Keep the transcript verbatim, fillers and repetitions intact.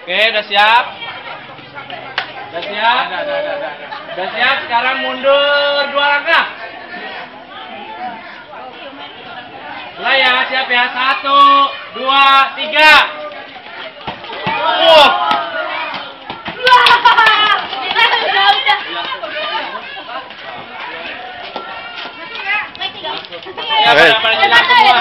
Oke, udah siap? Udah siap? Udah siap? Sekarang mundur dua langkah. Mulai ya, siap ya. Satu, dua, tiga. Wow.